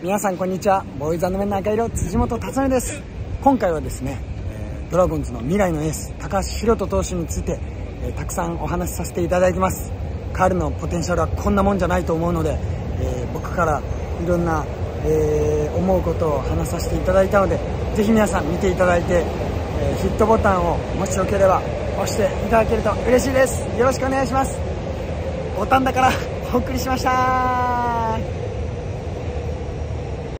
皆さんこんにちは。ボーイズ&メンの赤色、辻本達也です。今回はですね、ドラゴンズの未来のエース高橋宏斗投手について、たくさんお話しさせていただいてます。彼のポテンシャルはこんなもんじゃないと思うので、僕からいろんな、思うことを話させていただいたので、ぜひ皆さん見ていただいて、ヒットボタンをもしよければ押していただけると嬉しいです。よろしくお願いします。ボタンだからお送りしました。